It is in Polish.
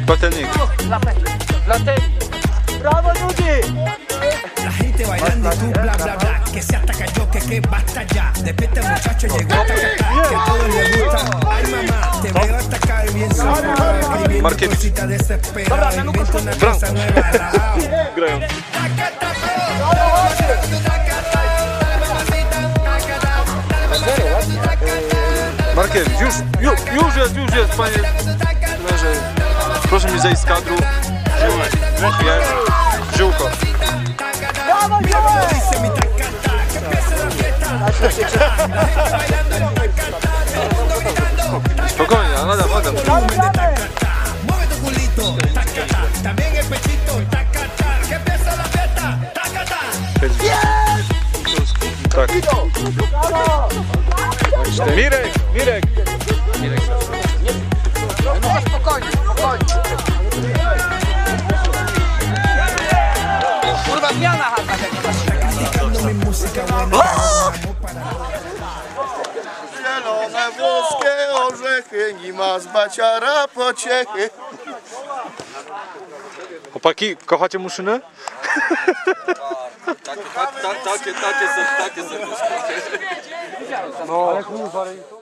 Patelnik. Brawo ludzi! La gente bailando y tú bla bla bla, que se hasta cayó, que basta ya. Después este muchacho llegó hasta acá, que a todos les gusta. Ay mamá, te veo hasta acá y bien solo, escribiendo cositas desesperadas, invento una cosa nueva. Grają. Markiewicz, już jest, panie trenerze. Proszę mi zejść z kadru. Żyłko. Brawo, Spokojnie, Adam. Tak. Mirek. No spokojnie. Kurwa, zmiana chata. Zielone włoskie orzechy, nie ma z baciara pociechy. Chłopaki, kochacie muszynę? Takie serduszko. No.